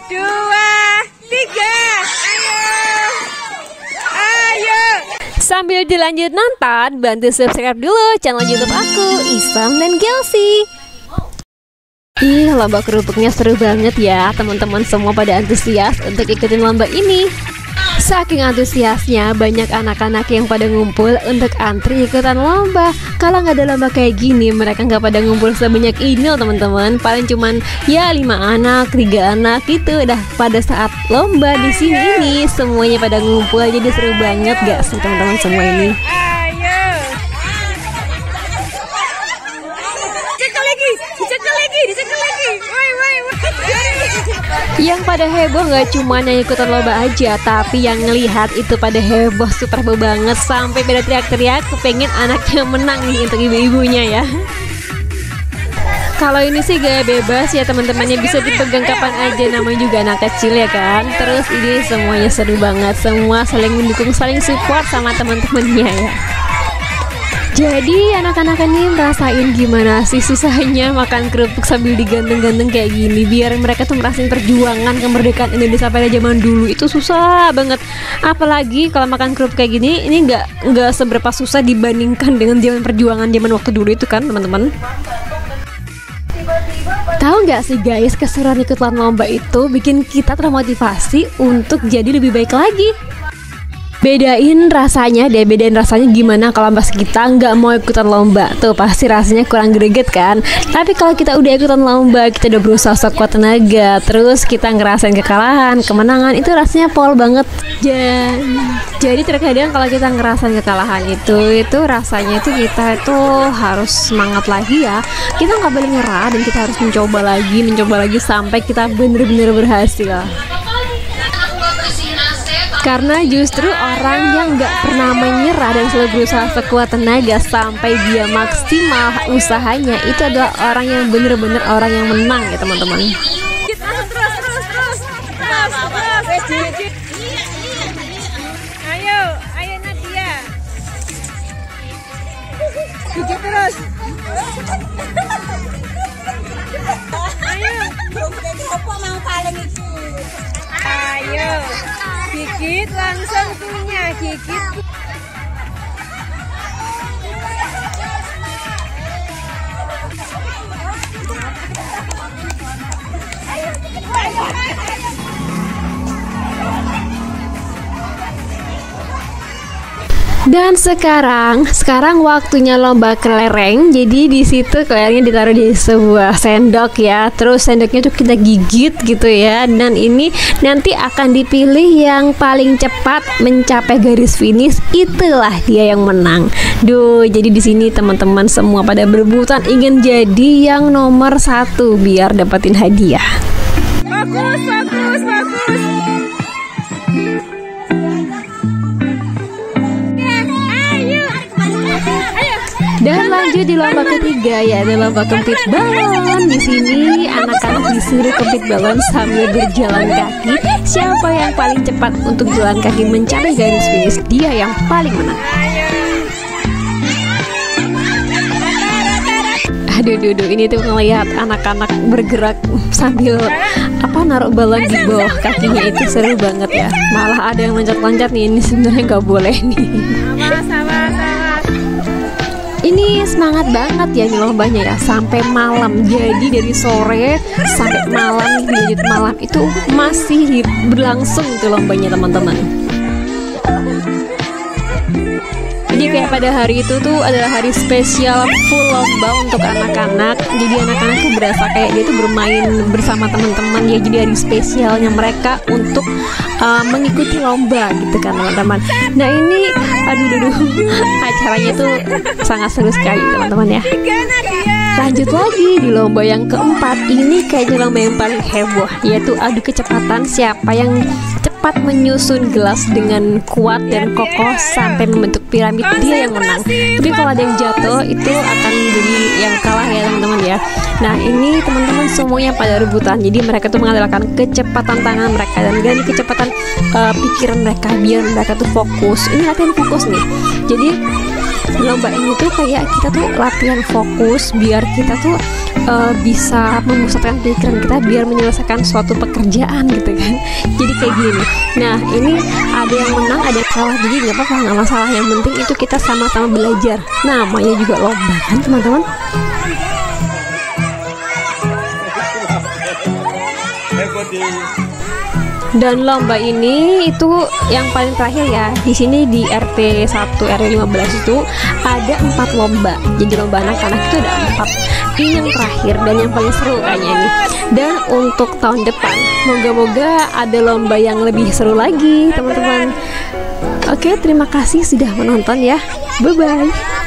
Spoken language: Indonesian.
dua, tiga. Ayo. Sambil dilanjut nonton, bantu subscribe dulu channel YouTube aku, Isam dan Gelsi. Ih, lomba kerupuknya seru banget ya. Teman-teman semua pada antusias untuk ikutin lomba ini. Saking antusiasnya, banyak anak-anak yang pada ngumpul untuk antri ikutan lomba. Kalau nggak ada lomba kayak gini, mereka nggak pada ngumpul sebanyak ini loh teman-teman. Paling cuman ya 5 anak, 3 anak gitu. Udah pada saat lomba di sini ini semuanya pada ngumpul, jadi seru banget gak sih teman-teman semua ini? Yang pada heboh gak cuma yang ikutan lomba aja, tapi yang ngelihat itu pada heboh, super heboh banget. Sampai pada teriak-teriak kepengen anaknya menang nih untuk ibu-ibunya ya. Kalau ini sih gaya bebas ya teman-temannya, bisa dipegang kapan aja, namanya juga anak kecil ya kan. Terus ini semuanya seru banget, semua saling mendukung, saling support sama teman-temannya ya. Jadi anak-anak ini merasain gimana sih susahnya makan kerupuk sambil digantung-gantung kayak gini. Biar mereka tuh merasain perjuangan kemerdekaan Indonesia pada zaman dulu itu susah banget. Apalagi kalau makan kerupuk kayak gini, ini nggak seberapa susah dibandingkan dengan zaman perjuangan zaman waktu dulu itu kan teman-teman. Tahu nggak sih guys, keseruan ikutan lomba itu bikin kita termotivasi untuk jadi lebih baik lagi. Bedain rasanya gimana kalau pas kita nggak mau ikutan lomba. Tuh pasti rasanya kurang greget kan. Tapi kalau kita udah ikutan lomba, kita udah berusaha sekuat tenaga, terus kita ngerasain kekalahan, kemenangan, itu rasanya pol banget. Jadi terkadang kalau kita ngerasain kekalahan itu rasanya itu kita itu harus semangat lagi ya. Kita nggak boleh nyerah dan kita harus mencoba lagi sampai kita bener-bener berhasil. Karena justru orang yang nggak pernah menyerah dan selalu berusaha sekuat tenaga sampai dia maksimal usahanya, itu adalah orang yang bener-bener orang yang menang ya teman-teman. Ayo Nadia. Gigit terus. Ayo. Gigit langsung punya gigit. Dan sekarang waktunya lomba kelereng. Jadi di situ kelerengnya ditaruh di sebuah sendok ya. Terus sendoknya tuh kita gigit gitu ya. Dan ini nanti akan dipilih yang paling cepat mencapai garis finish. Itulah dia yang menang. Duh, jadi di sini teman-teman semua pada berebutan ingin jadi yang nomor 1 biar dapetin hadiah. Bagus. Dan lanjut di lomba ketiga, yaitu lomba kempit balon. Di sini anak-anak disuruh kempit balon sambil berjalan kaki. Siapa yang paling cepat untuk jalan kaki mencapai garis finish, dia yang paling menang. Aduh, ini tuh ngelihat anak-anak bergerak sambil naruh balon di bawah kakinya, itu seru banget ya. Malah ada yang loncat-loncat nih, ini sebenarnya nggak boleh nih. Sama. Ini semangat banget ya nih lombanya ya, sampai malam. Jadi dari sore sampai malam, lanjut malam itu masih berlangsung itu lombanya teman-teman. Jadi kayak pada hari itu tuh adalah hari spesial full lomba untuk anak-anak. Jadi anak-anak tuh berasa kayak dia tuh bermain bersama teman-teman ya. Jadi hari spesialnya mereka untuk mengikuti lomba gitu kan teman-teman. Nah ini aduh acaranya tuh sangat seru sekali teman-teman ya. Lanjut lagi di lomba yang keempat. Ini kayaknya lomba yang paling heboh, yaitu adu kecepatan. Siapa yang cepat menyusun gelas dengan kuat dan kokoh sampai membentuk piramid, dia yang menang. Tapi kalau ada yang jatuh itu akan jadi yang kalah ya teman-teman ya. Nah ini teman-teman semuanya pada rebutan. Jadi mereka tuh mengandalkan kecepatan tangan mereka dan kecepatan pikiran mereka biar mereka tuh fokus. Ini latihan fokus nih. Jadi Lomba ini tuh kayak kita tuh latihan fokus biar kita tuh bisa memusatkan pikiran kita biar menyelesaikan suatu pekerjaan gitu kan. Jadi kayak gini. Nah ini ada yang menang, ada yang kalah, jadi nggak apa-apa, nggak masalah. Yang penting itu kita sama-sama belajar. Namanya juga lomba kan teman-teman. Dan lomba ini itu yang paling terakhir ya. Di sini di RT 1 RW 15 itu ada 4 lomba. Jadi lomba anak-anak itu ada 4. Ini yang terakhir dan yang paling seru kayaknya ini. Dan untuk tahun depan moga-moga ada lomba yang lebih seru lagi teman-teman. Oke, terima kasih sudah menonton ya. Bye bye.